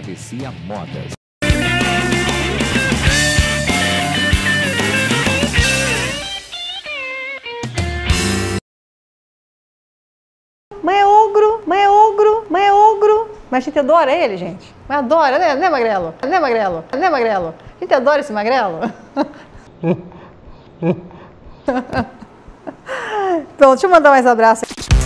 Travessia Modas. Mãe é ogro, mãe é ogro, mãe é ogro. Mas a gente adora ele, gente. Mas adora, né, Magrelo? Né, Magrelo? Né, Magrelo? A gente adora esse Magrelo. Então, deixa eu mandar mais abraço.